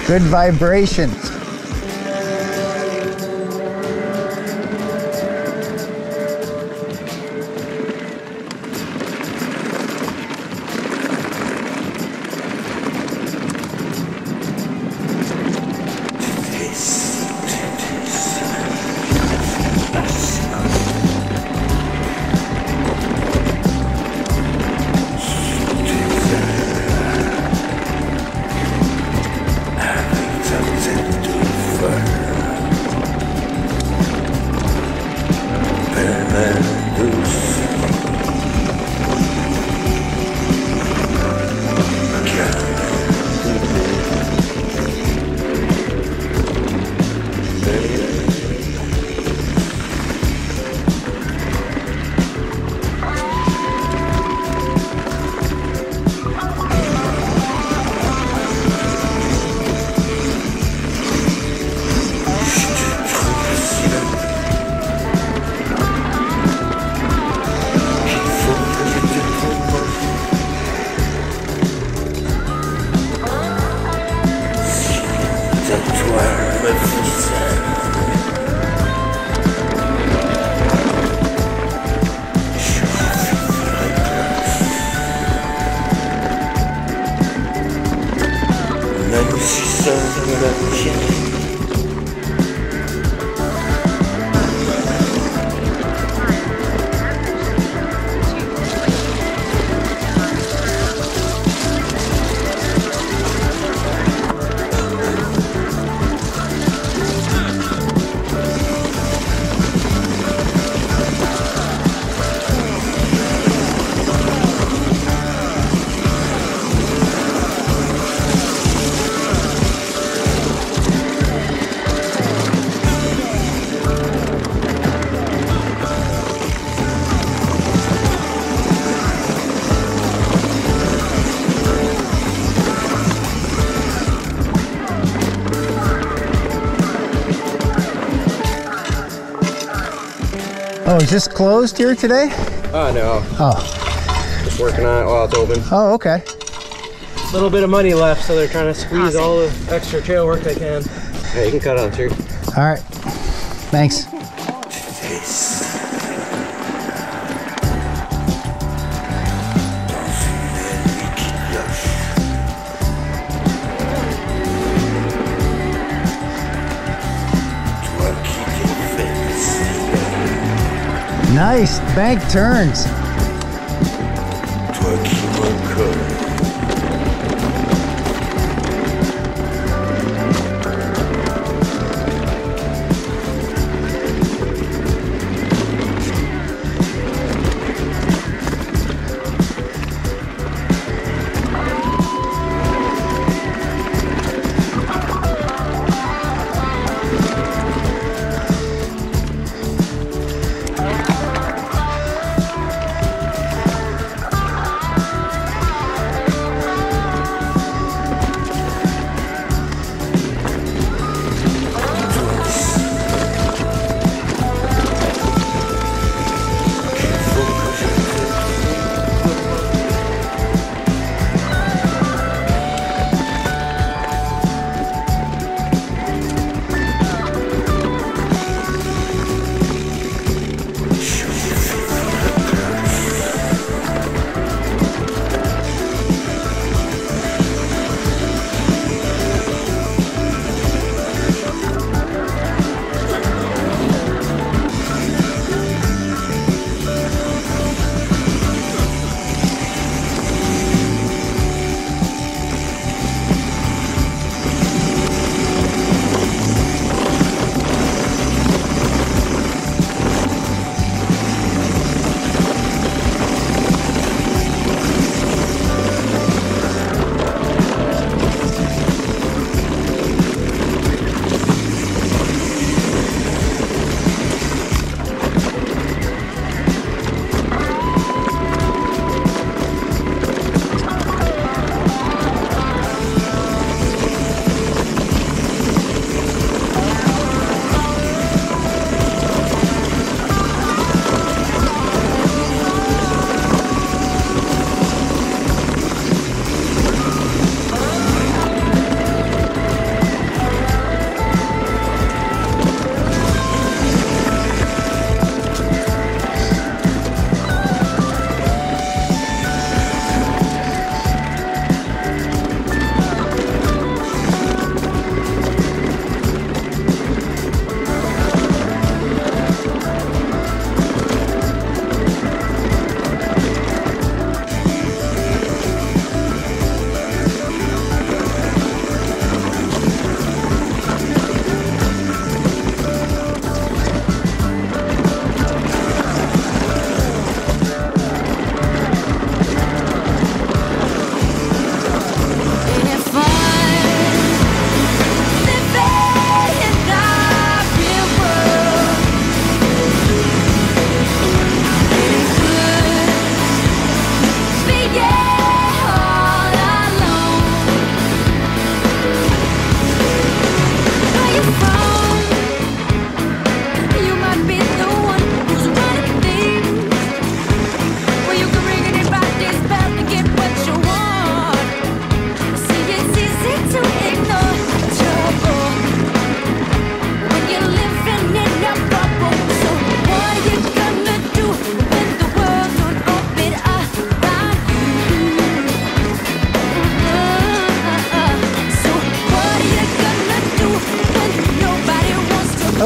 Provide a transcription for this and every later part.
Good vibrations. Oh, is this closed here today? No. Oh. Just working on it while it's open. Oh, okay. A little bit of money left, so they're trying to squeeze all the extra trail work they can. Hey, you can cut on too. All right. Thanks. Nice bank turns.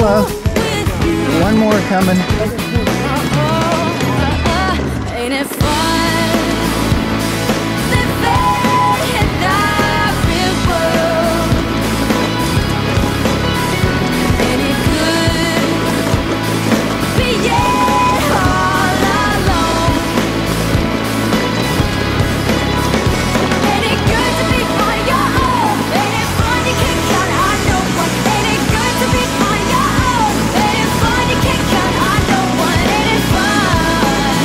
Hello. One more coming. Ain't it fun? Living in that real world. Ain't it good being all alone? Ain't it good to be on your own? Ain't it fun? You can't count on no one. Ain't it good to be on your own? Ain't it fun? You can't count on no one. Ain't it fun?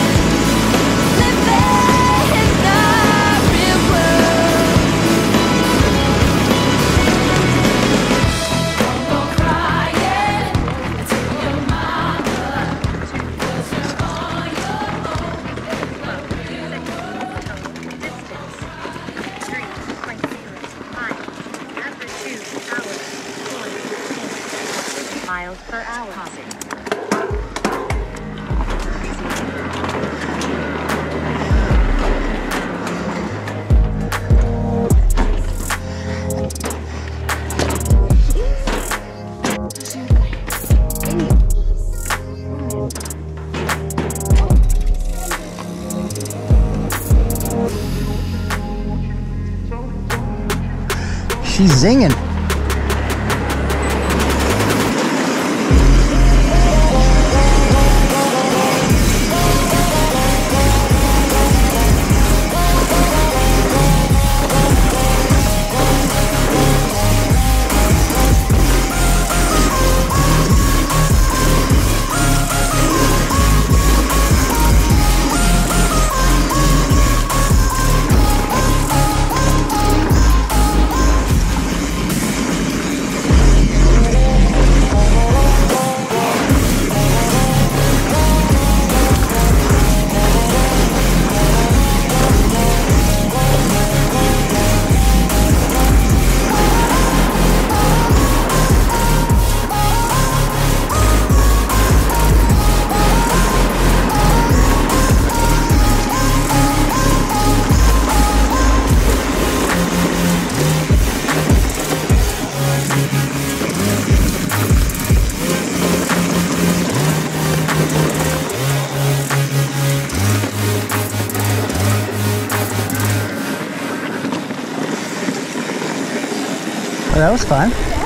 Living in the real world. Don't go crying to your mama, 'cause you're on your own in the real world. Miles per hour. She's zinging. Well, that was fun.